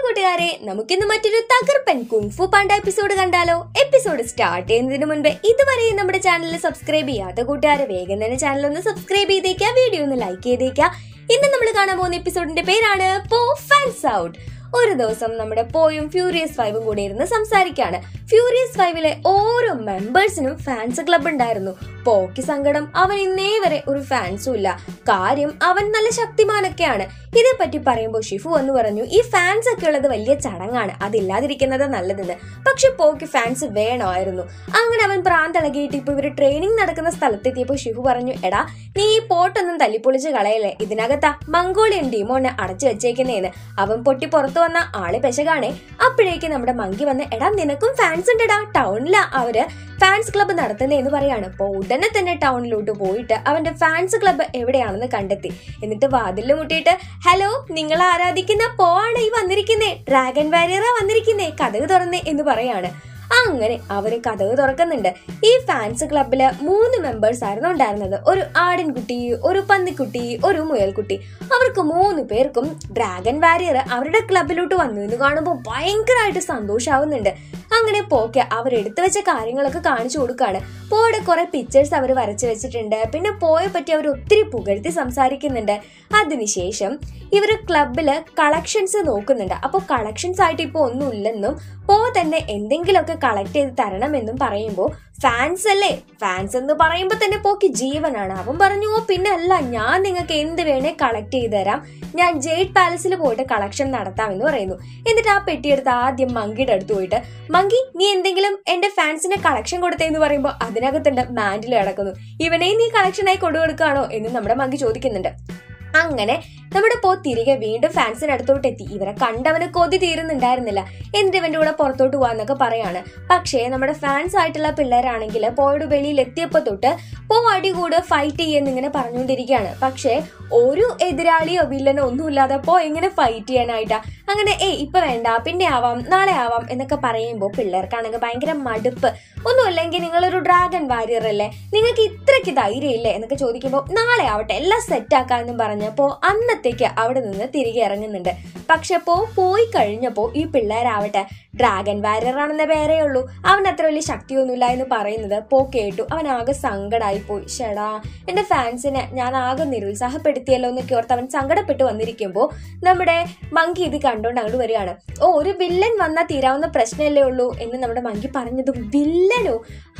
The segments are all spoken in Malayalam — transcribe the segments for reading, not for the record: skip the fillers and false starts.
കൂട്ടുകാരെ, നമുക്കിന്ന് മറ്റൊരു തകർപ്പൻ കുങ്ഫു പാണ്ട എപ്പിസോഡ് കണ്ടാലോ? എപ്പിസോഡ് സ്റ്റാർട്ട് ചെയ്യുന്നതിന് മുൻപ് ഇതുവരെ നമ്മുടെ ചാനൽ സബ്സ്ക്രൈബ് ചെയ്യാത്ത കൂട്ടുകാരെ വേഗം തന്നെ ചാനൽ ഒന്ന് സബ്സ്ക്രൈബ് ചെയ്തേക്കുക, വീഡിയോ ഒന്ന് ലൈക്ക് ചെയ്തേക്കുക. ഇന്ന് നമ്മൾ കാണാൻ പോകുന്ന എപ്പിസോഡിന്റെ പേരാണ് പോ ഫാൻസ് ഔട്ട്. ഒരു ദിവസം നമ്മുടെ പോയും ഫ്യൂരിയസ് 5ഉം കൂടെ ഇരുന്ന് സംസാരിക്കാണ്. ഫ്യൂരിയസ് 5ലെ ഓരോ മെമ്പേഴ്സിനും ഫാൻസ് ക്ലബ് ഉണ്ടായിരുന്നു. പോക്ക് സങ്കടം, അവൻ ഇന്നേ വരെ ഒരു ഫാൻസും ഇല്ല. കാര്യം അവൻ നല്ല ശക്തിമാനൊക്കെയാണ്. ഇതേപ്പറ്റി പറയുമ്പോൾ ഷിഫു എന്ന് പറഞ്ഞു, ഈ ഫാൻസ് ഒക്കെ ഉള്ളത് വലിയ ചടങ്ങാണ്, അതില്ലാതിരിക്കുന്നത് നല്ലതെന്ന്. പക്ഷെ പോക്ക് ഫാൻസ് വേണമായിരുന്നു. അങ്ങനെ അവൻ പ്രാന്തളകിയിട്ട് ഇപ്പൊ ഇവര് ട്രെയിനിങ് നടക്കുന്ന സ്ഥലത്തെത്തിയപ്പോൾ ഷിഫു പറഞ്ഞു, എടാ നീ ഈ പോട്ടൊന്നും തല്ലിപ്പൊളിച്ച് കളയല്ലേ, ഇതിനകത്താ മംഗോളിയൻ ഡീമോനെ അടച്ചു വെച്ചേക്കുന്നേന്ന്. അവൻ പൊട്ടി പുറത്തു വന്ന ആള് പെശകാണേ. അപ്പോഴേക്ക് നമ്മുടെ മങ്കി വന്ന്, എടാ നിനക്കും ഫാൻസ് ഉണ്ടടാ, ടൗണിലാ അവര് ഫാൻസ് ക്ലബ്ബ് നടത്തുന്നതെന്ന് പറയാണ്. അപ്പൊ ഉടനെ തന്നെ ടൗണിലോട്ട് പോയിട്ട് അവന്റെ ഫാൻസ് ക്ലബ്ബ് എവിടെയാണെന്ന് കണ്ടെത്തി. എന്നിട്ട് വാതിലിൽ മുട്ടിയിട്ട്, ഹലോ, നിങ്ങൾ ആരാധിക്കുന്ന പോ ആണ് ഈ വന്നിരിക്കുന്നേ, ഡ്രാഗൺ വാരിയറാ വന്നിരിക്കുന്നേ, കഥക് തുറന്നേ എന്ന് പറയാണ്. അങ്ങനെ അവര് കഥക് തുറക്കുന്നുണ്ട്. ഈ ഫാൻസ് ക്ലബില് 3 മെമ്പേഴ്സ് ആയിരുന്നു ഉണ്ടായിരുന്നത്. ഒരു ആടിൻകുട്ടി, ഒരു പന്നിക്കുട്ടി, ഒരു മുയൽക്കുട്ടി. അവർക്ക് 3 പേർക്കും ഡ്രാഗൺ വാരിയർ അവരുടെ ക്ലബിലോട്ട് വന്നു എന്ന് കാണുമ്പോൾ ഭയങ്കരമായിട്ട് സന്തോഷാവുന്നുണ്ട്. അങ്ങനെ പോക്ക് അവരെടുത്തു വെച്ച കാര്യങ്ങളൊക്കെ കാണിച്ചു കൊടുക്കാണ്. പോയുടെ കുറെ പിക്ചേഴ്സ് അവർ വരച്ചു വെച്ചിട്ടുണ്ട്. പിന്നെ പോയെ പറ്റി അവർ ഒത്തിരി പുകഴ്ത്തി സംസാരിക്കുന്നുണ്ട്. അതിനുശേഷം ഇവര് ക്ലബില് കളക്ഷൻസ് നോക്കുന്നുണ്ട്. അപ്പോൾ കളക്ഷൻസ് ആയിട്ട് ഇപ്പൊ ഒന്നും ഇല്ലെന്നും പോ തന്നെ എന്തെങ്കിലുമൊക്കെ കളക്ട് ചെയ്ത് തരണമെന്നും പറയുമ്പോൾ, ഫാൻസ് അല്ലേ, ഫാൻസ് എന്ന് പറയുമ്പോൾ തന്നെ പോക്ക് ജീവനാണ്. അവൻ പറഞ്ഞു, ഓ പിന്നെ അല്ല, ഞാൻ നിങ്ങൾക്ക് എന്ത് വേണേ കളക്ട് ചെയ്ത് തരാം, ഞാൻ ജെയ്ഡ് പാലസിൽ പോയിട്ട് കളക്ഷൻ നടത്താം എന്ന് പറയുന്നു. എന്നിട്ട് ആ പെട്ടിയെടുത്ത് ആദ്യം മങ്കിയുടെ അടുത്ത് പോയിട്ട്, മങ്കി നീ എന്തെങ്കിലും എന്റെ ഫാൻസിന് കളക്ഷൻ കൊടുത്തേന്ന് പറയുമ്പോൾ അതിനകത്തുണ്ട് മാൻഡിൽ കിടക്കുന്നു. ഇവനെ നീ കളക്ഷനായി കൊടുക്കുകയാണോ എന്ന് നമ്മുടെ മങ്കി ചോദിക്കുന്നുണ്ട്. അങ്ങനെ നമ്മുടെ പോ തിരികെ വീണ്ടും ഫാൻസിന് അടുത്തോട്ട് എത്തി. ഇവരെ കണ്ടവന് കൊതി തീരുന്നുണ്ടായിരുന്നില്ല. എന്നിട്ട് ഇവന്റെ കൂടെ പുറത്തോട്ട് പോവാന്നൊക്കെ പറയാണ്. പക്ഷേ നമ്മുടെ ഫാൻസ് ആയിട്ടുള്ള പിള്ളേരാണെങ്കിൽ പോയുടെ വെളിയിൽ എത്തിയപ്പോ തൊട്ട് പോ അടികൂട് ഫൈറ്റ് ചെയ്യുന്നിങ്ങനെ പറഞ്ഞുകൊണ്ടിരിക്കുകയാണ്. പക്ഷേ ഒരു എതിരാളിയോ വില്ലനോ ഒന്നുമില്ലാതെ പോ എങ്ങനെ ഫൈറ്റ് ചെയ്യാനായിട്ടാ? അങ്ങനെ ഇപ്പൊ വേണ്ട, പിന്നെ ആവാം, നാളെ ആവാം എന്നൊക്കെ പറയുമ്പോൾ പിള്ളേർക്കാണെങ്കിൽ ഭയങ്കര മടുപ്പ്. ഒന്നുമില്ലെങ്കിൽ നിങ്ങളൊരു ഡ്രാഗൺ വാരിയർ അല്ലേ, നിങ്ങൾക്ക് ഇത്രയ്ക്ക് ധൈര്യം ഇല്ലേ എന്നൊക്കെ ചോദിക്കുമ്പോൾ, നാളെ ആവട്ടെ എല്ലാം സെറ്റ് ആക്കാന്നും പറഞ്ഞപ്പോ അന്നത്തേക്ക് അവിടെ നിന്ന് തിരികെ ഇറങ്ങുന്നുണ്ട്. പക്ഷെ പോയി കഴിഞ്ഞപ്പോ ഈ പിള്ളേരാവട്ടെ ഡ്രാഗൺ വാരിയർ ആണെന്ന പേരേ ഉള്ളൂ, അവൻ അത്ര വലിയ ശക്തിയൊന്നുമില്ല എന്ന് പറയുന്നത് പോ കേട്ടു. അവൻ ആകെ സങ്കടമായി പോയി. ഷെടാ, എന്റെ ഫാൻസിനെ ഞാൻ ആകെ നിരുത്സാഹപ്പെടുത്തിയല്ലോ എന്നൊക്കെ ഓർത്ത് അവൻ സങ്കടപ്പെട്ട് വന്നിരിക്കുമ്പോ നമ്മുടെ മങ്കി ഇത് കണ്ടോണ്ട് അങ്ങോട്ട് വരികയാണ്. ഒരു വില്ലൻ വന്നാൽ തീരാവുന്ന പ്രശ്നമല്ലേ ഉള്ളൂ എന്ന് നമ്മുടെ മങ്കി പറഞ്ഞതും, വില്ലനോ?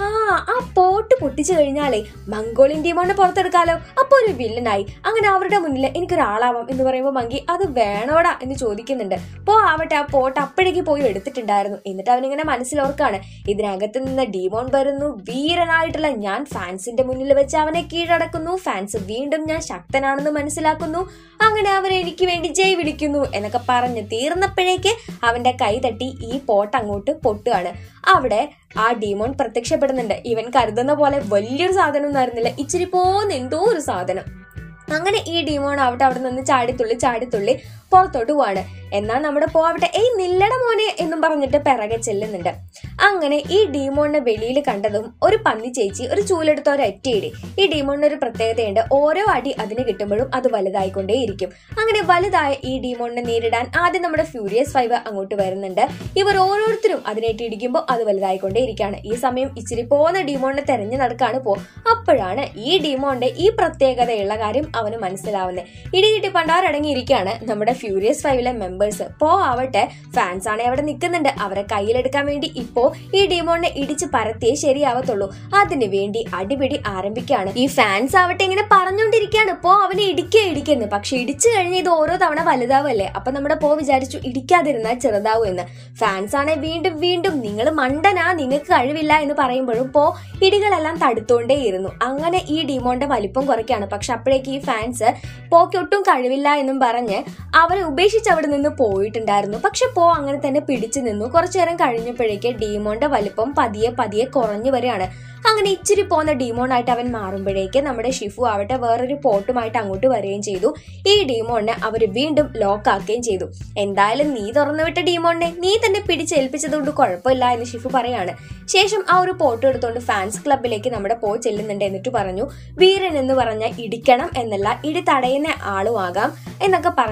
ആ പോട്ട് പൊട്ടിച്ചു കഴിഞ്ഞാലേ മംഗോളിയൻ ഡീമോനെ പുറത്തെടുക്കാലോ, അപ്പൊ ഒരു വില്ലനായി. അങ്ങനെ അവരുടെ മുന്നിൽ എനിക്കൊരാളാവാം എന്ന് പറയുമ്പോൾ മങ്കി, അത് വേണോടാ എന്ന് ചോദിക്കുന്നുണ്ട്. ആവട്ടെ, ആ പോട്ട് അപ്പോഴേക്ക് പോയി എടുത്തിട്ടുണ്ടായിരുന്നു. എന്നിട്ട് അവനിങ്ങനെ മനസ്സിലോർക്കാണ്, ഇതിനകത്ത് നിന്ന് ഡീമോൺ വരുന്നു, വീരനായിട്ടുള്ള ഞാൻ ഫാൻസിന്റെ മുന്നിൽ വെച്ച് അവനെ കീഴടക്കുന്നു, ഫാൻസ് വീണ്ടും ഞാൻ ശക്തനാണെന്ന് മനസ്സിലാക്കുന്നു, അങ്ങനെ അവരെ എനിക്ക് വേണ്ടി ജയ് വിളിക്കുന്നു എന്നൊക്കെ പറഞ്ഞ് തീർന്നപ്പോഴേക്ക് അവന്റെ കൈ തട്ടി ഈ പോട്ട് അങ്ങോട്ട് പൊട്ടുകയാണ്. അവിടെ ആ ഡീമോൺ പ്രത്യക്ഷപ്പെടുന്നുണ്ട്. ഇവൻ കരുതുന്ന പോലെ വലിയൊരു സാധനം ഒന്നും ആയിരുന്നില്ല, ഇച്ചിരി പോന്ന എന്തോ ഒരു സാധനം. അങ്ങനെ ഈ ഡീമോൺ അവിടെ നിന്ന് ചാടിത്തുള്ളി പുറത്തോട്ട് പോവാണ്. എന്നാൽ നമ്മുടെ പോവട്ടെ, നില്ലട മോനെ എന്നും പറഞ്ഞിട്ട് പിറകെ ചെല്ലുന്നുണ്ട്. അങ്ങനെ ഈ ഡീമോണിനെ വെളിയിൽ കണ്ടതും ഒരു പന്നി ചേച്ചി ഒരു ചൂലെടുത്ത ഒരു ഒറ്റയിടി. ഈ ഡീമോണിന് ഒരു പ്രത്യേകതയുണ്ട്, ഓരോ അടി അതിന് കിട്ടുമ്പോഴും അത് വലുതായിക്കൊണ്ടേയിരിക്കും. അങ്ങനെ വലുതായ ഈ ഡീമോണിനെ നേരിടാൻ ആദ്യം നമ്മുടെ ഫ്യൂരിയസ് 5 അങ്ങോട്ട് വരുന്നുണ്ട്. ഇവർ ഓരോരുത്തരും അതിനേറ്റ് ഇടിക്കുമ്പോൾ അത് വലുതായിക്കൊണ്ടേയിരിക്കുകയാണ്. ഈ സമയം ഇച്ചിരി പോകുന്ന ഡീമോണിനെ തെരഞ്ഞു നടക്കാണ് അപ്പോഴാണ് ഈ ഡീമോണിന്റെ ഈ പ്രത്യേകതയുള്ള കാര്യം അവന് മനസ്സിലാവുന്നത്. ഇടികിട്ടി പണ്ടാരടങ്ങിയിരിക്കുകയാണ് നമ്മുടെ ഫ്യൂരിയസ് 5ലെ മെമ്പേഴ്സ്. ആവട്ടെ ഫാൻസ് ആണെ അവിടെ നിൽക്കുന്നുണ്ട്. അവരെ കയ്യിലെടുക്കാൻ വേണ്ടി ഇപ്പോ ഈ ഡീമോണിനെ ഇടിച്ച് പരത്തിയേ ശരിയാവത്തുള്ളൂ. അതിനു വേണ്ടി അടിപിടി ആരംഭിക്കുകയാണ്. ഈ ഫാൻസ് ആവട്ടെ ഇങ്ങനെ പറഞ്ഞുകൊണ്ടിരിക്കുകയാണ്, അവനെ ഇടിക്കുന്നു. പക്ഷെ ഇടിച്ചു കഴിഞ്ഞ ഇത് ഓരോ തവണ വലുതാവല്ലേ, അപ്പൊ നമ്മുടെ വിചാരിച്ചു ഇടിക്കാതിരുന്നാൽ ചെറുതാവൂ എന്ന്. ഫാൻസ് ആണെ വീണ്ടും നിങ്ങൾ മണ്ടനാ, നിങ്ങൾക്ക് കഴിവില്ല എന്ന് പറയുമ്പോഴും ഇടികളെല്ലാം തടുത്തോണ്ടേയിരുന്നു. അങ്ങനെ ഈ ഡീമോണിന്റെ വലിപ്പം കുറയ്ക്കാണ്. പക്ഷെ അപ്പോഴേക്ക് ഈ ഫാൻസ് പോക്ക് ഒട്ടും കഴിവില്ല എന്നും പറഞ്ഞ് അവരെ ഉപേക്ഷിച്ച് അവിടെ നിന്ന് പോയിട്ടുണ്ടായിരുന്നു. പക്ഷെ അങ്ങനെ തന്നെ പിടിച്ചു നിന്നു. കുറച്ചു നേരം കഴിഞ്ഞപ്പോഴേക്ക് ഡീമോന്റെ വലിപ്പം പതിയെ കുറഞ്ഞു വരികയാണ്. അങ്ങനെ ഇച്ചിരി പോന്ന ഡീമോണായിട്ട് അവൻ മാറുമ്പോഴേക്ക് നമ്മുടെ ഷിഫു ആവട്ടെ വേറൊരു പോട്ടുമായിട്ട് അങ്ങോട്ട് വരികയും ചെയ്തു. ഈ ഡീമോണിനെ അവർ വീണ്ടും ലോക്ക് ആക്കുകയും ചെയ്തു. എന്തായാലും നീ തുറന്നുവിട്ട ഡീമോണിനെ നീ തന്നെ പിടിച്ചേൽപ്പിച്ചതുകൊണ്ട് കുഴപ്പമില്ല എന്ന് ഷിഫു പറയാണ്. ശേഷം ആ ഒരു പോട്ട് എടുത്തുകൊണ്ട് ഫാൻസ് ക്ലബിലേക്ക് നമ്മുടെ ചെല്ലുന്നുണ്ട്. എന്നിട്ട് പറഞ്ഞു, വീരൻ എന്ന് പറഞ്ഞാൽ ഇടിക്കണം എന്നല്ല, ഇടി തടയുന്ന ആളുമാകാം എന്നൊക്കെ പറഞ്ഞിട്ട് ആ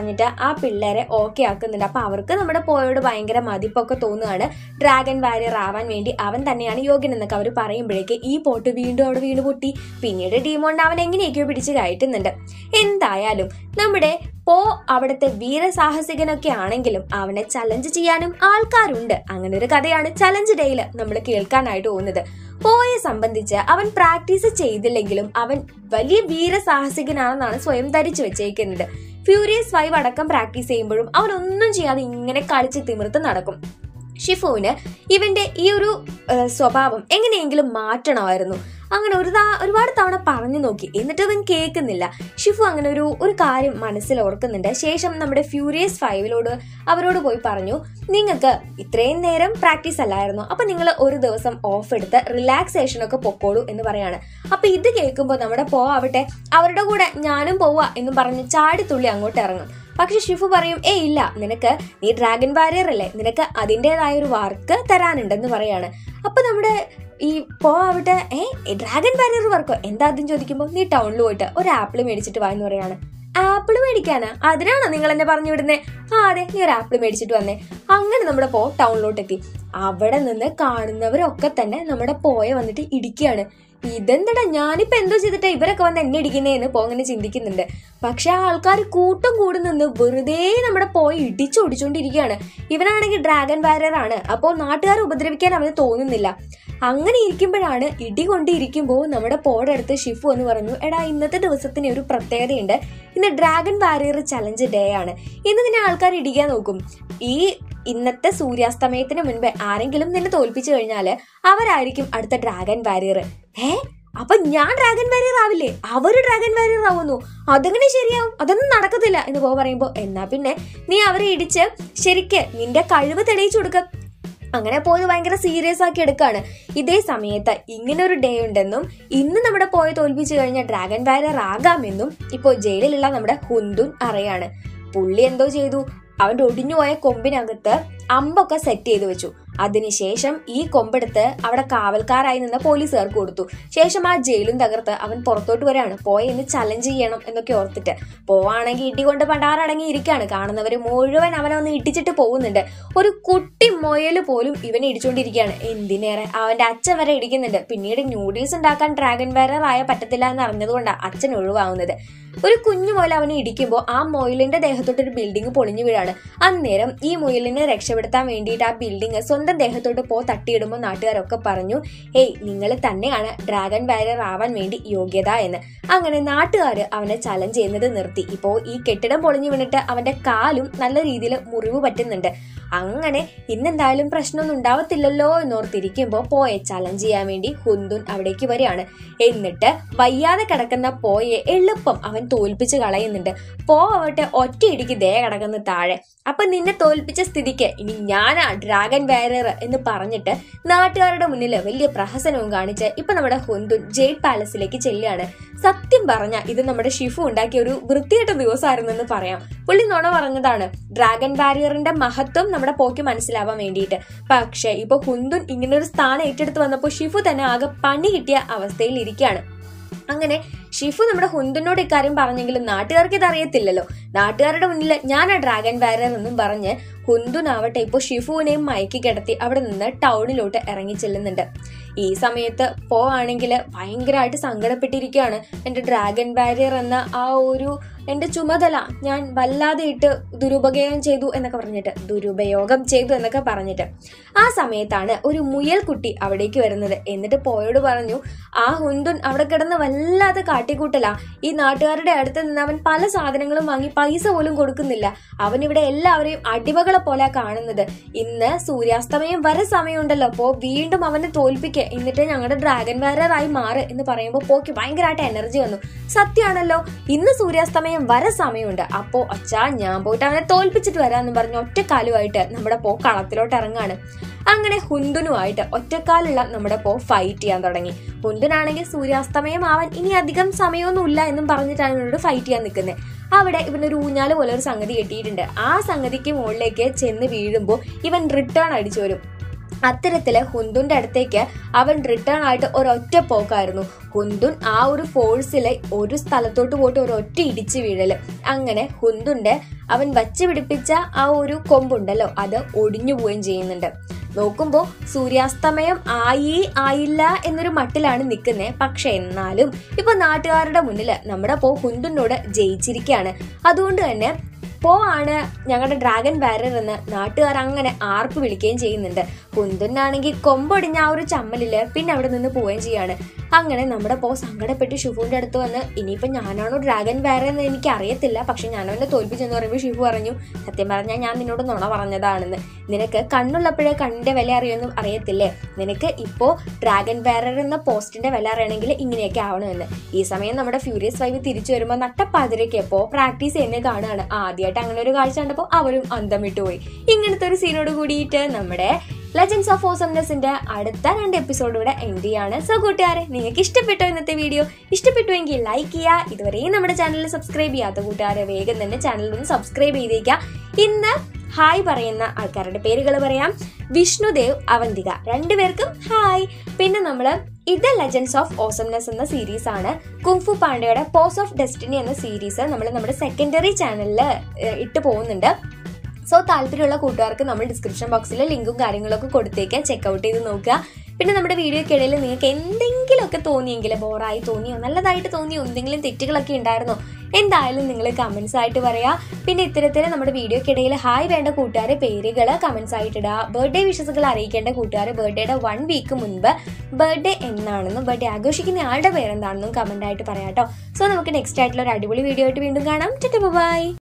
ആ പിള്ളേരെ ഓക്കെ ആക്കുന്നുണ്ട്. അപ്പൊ അവർക്ക് നമ്മുടെ പോയോട് ഭയങ്കര മതിപ്പൊക്കെ തോന്നുകയാണ്. ഡ്രാഗൺ വാരിയർ ആവാൻ വേണ്ടി അവൻ തന്നെയാണ് യോഗ്യൻ എന്നൊക്കെ അവർ പറയുമ്പോഴേക്ക് ഈ പോട്ട് വീണ്ടും അവിടെ വീണ് പൊട്ടി. പിന്നീട് ഡീമോണ്ട് അവൻ എങ്ങനെയൊക്കെയോ പിടിച്ച് കയറ്റുന്നുണ്ട്. എന്തായാലും നമ്മുടെ പോ അവിടുത്തെ വീരസാഹസികനൊക്കെ ആണെങ്കിലും അവനെ ചലഞ്ച് ചെയ്യാനും ആൾക്കാരുണ്ട്. അങ്ങനെ ഒരു കഥയാണ് ചലഞ്ച് ഡേയിൽ നമ്മൾ കേൾക്കാനായിട്ട് പോകുന്നത്. പോയെ സംബന്ധിച്ച് അവൻ പ്രാക്ടീസ് ചെയ്തില്ലെങ്കിലും അവൻ വലിയ വീരസാഹസികനാണെന്നാണ് സ്വയം ധരിച്ചു വെച്ചേക്കുന്നത്. ഫ്യൂരിയസ് 5 അടക്കം പ്രാക്ടീസ് ചെയ്യുമ്പോഴും അവൻ ഒന്നും ചെയ്യാതെ ഇങ്ങനെ കളിച്ച് തിമിർത്ത് നടക്കും. ഷിഫുവിന് ഇവന്റെ ഈ ഒരു സ്വഭാവം എങ്ങനെയെങ്കിലും മാറ്റണമായിരുന്നു. അങ്ങനെ ഒരുപാട് തവണ പറഞ്ഞു നോക്കി, എന്നിട്ട് അവൻ കേൾക്കുന്നില്ല. ഷിഫു അങ്ങനെ ഒരു കാര്യം മനസ്സിൽ ഓർക്കുന്നുണ്ട്. ശേഷം നമ്മുടെ ഫ്യൂരിയസ് 5 അവരോട് പോയി പറഞ്ഞു, നിങ്ങൾക്ക് ഇത്രയും നേരം പ്രാക്ടീസ് അല്ലായിരുന്നു, അപ്പൊ നിങ്ങൾ ഒരു ദിവസം ഓഫ് എടുത്ത് റിലാക്സേഷൻ ഒക്കെ പൊക്കോളൂ എന്ന് പറയാണ്. അപ്പൊ ഇത് കേൾക്കുമ്പോൾ നമ്മുടെ ആവട്ടെ അവരുടെ കൂടെ ഞാനും പോവാ എന്ന് പറഞ്ഞ് ചാടിത്തുള്ളി അങ്ങോട്ട് ഇറങ്ങും. പക്ഷെ ഷിഫു പറയും, ഇല്ല, നീ ഡ്രാഗൺ വാരിയർ അല്ലേ, നിനക്ക് അതിൻ്റെതായ ഒരു വർക്ക് തരാനുണ്ടെന്ന് പറയാണ്. അപ്പൊ നമ്മുടെ ഈ ആവട്ടെ ഡ്രാഗൺ വാരിയർ വർക്കോ എന്താദ്യം ചോദിക്കുമ്പോൾ, നീ ടൗണിൽ പോയിട്ട് ഒരു ആപ്പിൾ മേടിച്ചിട്ട് വാ എന്ന് പറയാണ്. ആപ്പിൾ മേടിക്കാനാ? അതിനാണോ നിങ്ങൾ എന്നെ പറഞ്ഞു വിടുന്നേ? അതെ, നീ ഒരു ആപ്പിൾ മേടിച്ചിട്ട് വന്നേ. അങ്ങനെ നമ്മുടെ ടൗണിലോട്ട് എത്തി. അവിടെ നിന്ന് കാണുന്നവരൊക്കെ തന്നെ നമ്മുടെ പോയെ വന്നിട്ട് ഇടിക്കുകയാണ്. ഇതെന്തടാ, ഞാനിപ്പോ എന്തോ ചെയ്തിട്ടാ ഇവരൊക്കെ വന്ന് എന്നെ ഇടിക്കുന്നേന്ന് അങ്ങനെ ചിന്തിക്കുന്നുണ്ട്. പക്ഷെ ആ ആൾക്കാർ കൂട്ടം കൂടി നിന്ന് വെറുതെ നമ്മുടെ പോയി ഇടിച്ചോടിച്ചോണ്ടിരിക്കുകയാണ്. ഇവനാണെങ്കിൽ ഡ്രാഗൺ വാരിയർ ആണ്, അപ്പോൾ നാട്ടുകാരെ ഉപദ്രവിക്കാൻ അവന് തോന്നുന്നില്ല. അങ്ങനെ ഇരിക്കുമ്പോഴാണ് ഇടി കൊണ്ടിരിക്കുമ്പോൾ നമ്മുടെ പോടെ അടുത്ത് ഷിഫു എന്ന് പറഞ്ഞു, എടാ, ഇന്നത്തെ ദിവസത്തിന് ഒരു പ്രത്യേകതയുണ്ട്. ഇന്ന് ഡ്രാഗൺ വാരിയർ ചലഞ്ച് ഡേ ആണ്. ഇന്ന് നിന്നെ ആൾക്കാർ ഇടിക്കാൻ നോക്കും. ഇന്നത്തെ സൂര്യാസ്തമയത്തിന് മുൻപേ ആരെങ്കിലും നിന്നെ തോൽപ്പിച്ചു കഴിഞ്ഞാല് അവരായിരിക്കും അടുത്ത ഡ്രാഗൺ വാരിയർ. അപ്പൊ ഞാൻ ഡ്രാഗൺ വാരിയർ ആവില്ലേ? അവര് ഡ്രാഗൺ വാരിയർ ആവുന്നു. അതെങ്ങനെ ശരിയാവും? അതൊന്നും നടക്കത്തില്ല എന്ന് പറയുമ്പോ, എന്നാ പിന്നെ നീ അവരെ ഇടിച്ച് ശരിക്ക് നിന്റെ കഴിവ് തെളിയിച്ചു കൊടുക്ക. അങ്ങനെ പോയത് ഭയങ്കര സീരിയസ് ആക്കി എടുക്കാണ്. ഇതേ സമയത്ത് ഇങ്ങനെ ഒരു ഡേ ഉണ്ടെന്നും ഇന്ന് നമ്മുടെ പോയെ തോൽപ്പിച്ചു കഴിഞ്ഞാൽ ഡ്രാഗൺ വാരിയർ ആകാമെന്നും ഇപ്പോൾ ജയിലിലുള്ള നമ്മുടെ ഹുന്ദുൻ അറിയാണ്. പുള്ളി എന്തോ ചെയ്തു, അവന്റെ ഒടിഞ്ഞുപോയ കൊമ്പിനകത്ത് അമ്പൊക്കെ സെറ്റ് ചെയ്ത് വെച്ചു. അതിനുശേഷം ഈ കൊമ്പെടുത്ത് അവിടെ കാവൽക്കാരായി നിന്ന പോലീസുകാർക്ക് കൊടുത്തു. ശേഷം ആ ജയിലും തകർത്ത് അവൻ പുറത്തോട്ട് വരികയാണ്. പോയെന്ന് ചലഞ്ച് ചെയ്യണം എന്നൊക്കെ ഓർത്തിട്ട്. പോവാണെങ്കിൽ ഇടികൊണ്ട് പണ്ടാറടങ്ങി ഇരിക്കുകയാണ്. കാണുന്നവര് മുഴുവൻ അവനെ ഒന്ന് ഇടിച്ചിട്ട് പോകുന്നുണ്ട്. ഒരു കുട്ടി മൊയല് പോലും ഇവനെ ഇടിച്ചുകൊണ്ടിരിക്കുകയാണ്. എന്തിനേറെ അവന്റെ അച്ഛൻ വരെ ഇടിക്കുന്നുണ്ട്. പിന്നീട് ന്യൂഡിൽസ് ഉണ്ടാക്കാൻ ഡ്രാഗൺ വാരിയർ ആയ പറ്റത്തില്ല എന്ന് അറിഞ്ഞതുകൊണ്ടാണ് അച്ഛൻ ഒഴിവാകുന്നത്. ഒരു കുഞ്ഞു മുയൽ അവനെ ഇടിക്കുമ്പോൾ ആ മുയലിന്റെ ദേഹത്തോട്ട് ഒരു ബിൽഡിംഗ് പൊളിഞ്ഞു വീഴാണ്. അന്നേരം ഈ മുയലിനെ രക്ഷപ്പെടുത്താൻ വേണ്ടിയിട്ട് ആ ബിൽഡിംഗ് സ്വന്തം ദേഹത്തോട്ട് തട്ടിയിടുമ്പോൾ നാട്ടുകാരൊക്കെ പറഞ്ഞു, നിങ്ങൾ തന്നെയാണ് ഡ്രാഗൺ വാരിയർ ആവാൻ വേണ്ടി യോഗ്യത എന്ന്. അങ്ങനെ നാട്ടുകാർ അവനെ ചലഞ്ച് ചെയ്യുന്നത് നിർത്തി. ഇപ്പോൾ ഈ കെട്ടിടം പൊളിഞ്ഞു വീണിട്ട് അവന്റെ കാലും നല്ല രീതിയിൽ മുറിവ് പറ്റുന്നുണ്ട്. അങ്ങനെ ഇന്നെന്തായാലും പ്രശ്നമൊന്നും ഉണ്ടാവത്തില്ലല്ലോ എന്നോർത്തിരിക്കുമ്പോൾ പോയെ ചലഞ്ച് ചെയ്യാൻ വേണ്ടി ഹുന്ദുൻ അവിടേക്ക് വരികയാണ്. എന്നിട്ട് വയ്യാതെ കിടക്കുന്ന പോയെ എളുപ്പം അവൻ തോൽപ്പിച്ച് കളയുന്നുണ്ട്. ആവട്ടെ ഒറ്റയിടിക്ക് കിടക്കുന്ന താഴെ. അപ്പൊ നിന്നെ തോൽപ്പിച്ച സ്ഥിതിക്ക് ഇനി ഞാനാ ഡ്രാഗൺ വാരിയർ എന്ന് പറഞ്ഞിട്ട് നാട്ടുകാരുടെ മുന്നിൽ വലിയ പ്രഹസനവും കാണിച്ച് ഇപ്പൊ നമ്മുടെ ഹുന്ദുൻ ജെയ്ഡ് പാലസിലേക്ക് ചെല്ലുകയാണ്. സത്യം പറഞ്ഞ ഇത് നമ്മുടെ ഷിഫു ഉണ്ടാക്കിയ ഒരു വൃത്തികെട്ട ദിവസമായിരുന്നു എന്ന് പറയാം. പുള്ളി നുണ പറഞ്ഞതാണ് ഡ്രാഗൺ വാരിയറിന്റെ മഹത്വം നമ്മുടെ പോക്ക് മനസ്സിലാവാൻ വേണ്ടിയിട്ട്. പക്ഷെ ഇപ്പൊ ഹുന്ദുൻ ഇങ്ങനെ ഒരു സ്ഥാനം ഏറ്റെടുത്ത് വന്നപ്പോൾ ഷിഫു തന്നെ ആകെ പണി കിട്ടിയ അവസ്ഥയിൽ ഇരിക്കുകയാണ്. അങ്ങനെ ഷിഫു നമ്മുടെ ഹുന്ദുനോട് ഇക്കാര്യം പറഞ്ഞെങ്കിലും നാട്ടുകാർക്ക് ഇത് അറിയത്തില്ലല്ലോ. നാട്ടുകാരുടെ മുന്നിൽ ഞാൻ ആ ഡ്രാഗൺ വാരിയർ എന്നും പറഞ്ഞ് ഹുന്ദുനാവട്ടെ ഇപ്പോൾ ഷിഫുവിനെയും മയക്കി കിടത്തി അവിടെ നിന്ന് ടൗണിലോട്ട് ഇറങ്ങി ചെല്ലുന്നുണ്ട്. ഈ സമയത്ത് ആണെങ്കിൽ ഭയങ്കരമായിട്ട് സങ്കടപ്പെട്ടിരിക്കുകയാണ്. എന്റെ ഡ്രാഗൺ വാരിയർ എന്ന ആ ഒരു എന്റെ ചുമതല ഞാൻ വല്ലാതെ ദുരുപയോഗം ചെയ്തു എന്നൊക്കെ പറഞ്ഞിട്ട് ആ സമയത്താണ് ഒരു മുയൽ കുട്ടി അവിടേക്ക് വരുന്നത്. എന്നിട്ട് പോയോട് പറഞ്ഞു, ആ ഹുന്ദുൻ അവിടെ കിടന്ന് വല്ലാതെ കാട്ടിക്കൂട്ടല. ഈ നാട്ടുകാരുടെ അടുത്ത് നിന്ന് അവൻ പല സാധനങ്ങളും വാങ്ങി പൈസ പോലും കൊടുക്കുന്നില്ല. അവൻ ഇവിടെ എല്ലാവരെയും അടിമകളെ പോലെ കാണുന്നത്. ഇന്ന് സൂര്യാസ്തമയം വരെ സമയമുണ്ടല്ലോ, വീണ്ടും അവനെ തോൽപ്പിക്കുക, എന്നിട്ട് ഞങ്ങളുടെ ഡ്രാഗൺ വാരിയർ ആയി മാറ് എന്ന് പറയുമ്പോൾ പോക്ക് ഭയങ്കരമായിട്ട് എനർജി വന്നു. സത്യമാണല്ലോ, ഇന്ന് സൂര്യാസ്തമയം വരെ സമയമുണ്ട്. അപ്പോ അച്ഛാ ഞാൻ പോയിട്ട് അവനെ തോൽപ്പിച്ചിട്ട് വരാന്ന് പറഞ്ഞ് ഒറ്റക്കാലുമായിട്ട് നമ്മുടെ കളത്തിലോട്ട് ഇറങ്ങാണ്. അങ്ങനെ ഹുന്ദുനുമായിട്ട് ഒറ്റക്കാലുള്ള നമ്മുടെ ഫൈറ്റ് ചെയ്യാൻ തുടങ്ങി. ഹുന്ദുനാണെങ്കിൽ സൂര്യാസ്തമയം ആവാൻ ഇനി അധികം സമയമൊന്നുമില്ല എന്നും പറഞ്ഞിട്ടാണ് ഇവനോട് ഫൈറ്റ് ചെയ്യാൻ നിൽക്കുന്നത്. അവിടെ ഇവനൊരു ഊഞ്ഞാല് പോലെ ഒരു സംഗതി കെട്ടിയിട്ടുണ്ട്. ആ സംഗതിക്ക് മുകളിലേക്ക് ചെന്ന് വീഴുമ്പോൾ ഇവൻ റിട്ടേൺ അടിച്ചു വരും. അത്തരത്തില് ഹുന്തുന്റെ അടുത്തേക്ക് അവൻ റിട്ടേൺ ആയിട്ട് ഒരൊറ്റ പോക്കായിരുന്നു. ഹുന്തുൻ ആ ഒരു ഫോഴ്സില് ഒരു സ്ഥലത്തോട്ട് പോയിട്ട് ഒരൊറ്റ ഇടിച്ചു വീഴല്. അങ്ങനെ ഹുന്തുന്റെ അവൻ വച്ച് പിടിപ്പിച്ച ആ ഒരു കൊമ്പുണ്ടല്ലോ അത് ഒടിഞ്ഞു പോവുകയും ചെയ്യുന്നുണ്ട്. നോക്കുമ്പോ സൂര്യാസ്തമയം ആയില്ല എന്നൊരു മട്ടിലാണ് നിൽക്കുന്നത്. പക്ഷെ എന്നാലും ഇപ്പൊ നാട്ടുകാരുടെ മുന്നിൽ നമ്മുടെ ഹുന്തുനോട് ജയിച്ചിരിക്കുകയാണ്. അതുകൊണ്ട് തന്നെ ആണ് ഞങ്ങളുടെ ഡ്രാഗൺ ബാരർ എന്ന് നാട്ടുകാർ അങ്ങനെ ആർപ്പ് വിളിക്കുകയും ചെയ്യുന്നുണ്ട്. ഹുന്തുനാണെങ്കിൽ കൊമ്പൊടിഞ്ഞ ആ ഒരു ചമ്മലില് പിന്നെ അവിടെ നിന്ന് പോവുകയും ചെയ്യാണ്. അങ്ങനെ നമ്മുടെ സങ്കടപ്പെട്ട് ഷിഫുവിന്റെ അടുത്ത് വന്ന് ഇനിയിപ്പോ ഞാനാണോ ഡ്രാഗൺ ബാരർ എന്ന് എനിക്ക് അറിയത്തില്ല, പക്ഷെ ഞാൻ അവനെ തോൽപ്പിച്ചെന്ന് പറയുമ്പോൾ ഷിഫു പറഞ്ഞു, സത്യം പറഞ്ഞാൽ ഞാൻ നിന്നോട് നുണ പറഞ്ഞതാണെന്ന്. നിനക്ക് കണ്ണുള്ളപ്പോഴേ കണ്ണിന്റെ വില അറിയുമെന്ന് അറിയത്തില്ലേ? നിനക്ക് ഇപ്പോ ഡ്രാഗൺ ബാരർ എന്ന പോസ്റ്റിന്റെ വില അറിയണമെങ്കിൽ ഇങ്ങനെയൊക്കെ ആവണമെന്ന്. ഈ സമയം നമ്മുടെ ഫ്യൂരിയസ് 5 തിരിച്ചു വരുമ്പോൾ നട്ടപ്പാതിരയ്ക്ക് പ്രാക്ടീസ് ചെയ്യുന്നത് കാണുകയാണ്. ആദ്യമായിട്ട് അങ്ങനെ ഒരു കാഴ്ച കണ്ടപ്പോൾ അവരും അന്തം വിട്ടുപോയി. ഇങ്ങനത്തെ ഒരു സീനോട് കൂടിയിട്ട് നമ്മുടെ ലെജൻഡ്സ് ഓഫ് ഓസംനെസ്സിന്റെ അടുത്ത 2 എപ്പിസോഡൂടെ എൻഡ് ചെയ്യാണ്. സോ കൂട്ടുകാരെ, നിങ്ങൾക്ക് ഇഷ്ടപ്പെട്ടോ ഇന്നത്തെ വീഡിയോ? ഇഷ്ടപ്പെട്ടുവെങ്കിൽ ലൈക്ക് ചെയ്യുക. ഇതുവരെയും നമ്മുടെ ചാനലിൽ സബ്സ്ക്രൈബ് ചെയ്യാത്ത കൂട്ടുകാരെ വേഗം തന്നെ ചാനലൊന്ന് സബ്സ്ക്രൈബ് ചെയ്തേക്കുക. ഇന്ന് ഹായ് പറയുന്ന ആൾക്കാരുടെ പേരുകൾ പറയാം. വിഷ്ണുദേവ്, അവന്തിക, 2 പേർക്കും ഹായ്. പിന്നെ നമ്മള് ഇത് ലെജൻഡ്സ് ഓഫ് ഓസംനെസ് എന്ന സീരീസ് ആണ്. കുങ്ഫു പാണ്ഡയുടെ പോസ് ഓഫ് ഡെസ്റ്റിനി എന്ന സീരീസ് നമ്മൾ നമ്മുടെ സെക്കൻഡറി ചാനലിൽ ഇട്ട് പോകുന്നുണ്ട്. സോ താല്പര്യമുള്ള കൂട്ടുകാർക്ക് നമ്മൾ ഡിസ്ക്രിപ്ഷൻ ബോക്സിൽ ലിങ്കും കാര്യങ്ങളൊക്കെ കൊടുത്തേക്കാം, ചെക്കൗട്ട് ചെയ്ത് നോക്കുക. പിന്നെ നമ്മുടെ വീഡിയോക്കിടയിൽ നിങ്ങൾക്ക് എന്തെങ്കിലുമൊക്കെ തോന്നിയെങ്കിൽ, ബോറായി തോന്നിയോ നല്ലതായിട്ട് തോന്നിയോ എന്തെങ്കിലും തെറ്റുകളൊക്കെ ഉണ്ടായിരുന്നോ, എന്തായാലും നിങ്ങൾ കമൻസ് ആയിട്ട് പറയാം. പിന്നെ ഇത്തരത്തിൽ നമ്മുടെ വീഡിയോക്കിടയിൽ ഹായ് വേണ്ട കൂട്ടുകാരെ പേരുകൾ കമൻസ് ആയിട്ട് ഇടുക. ബർത്ത്ഡേ വിഷസുകൾ അറിയിക്കേണ്ട കൂട്ടുകാർ ബർത്ത്ഡേയുടെ 1 വീക്ക് മുൻപ് ബർത്ത്ഡേ എന്നാണെന്നും ബർത്ത്ഡേ ആഘോഷിക്കുന്ന ആളുടെ പേരെന്താണെന്നും കമന്റ് ആയിട്ട് പറയാം കേട്ടോ. സോ നമുക്ക് നെക്സ്റ്റ് ആയിട്ടുള്ള ഒരു അടിപൊളി വീഡിയോ ആയിട്ട് വീണ്ടും കാണാം. ബൈ.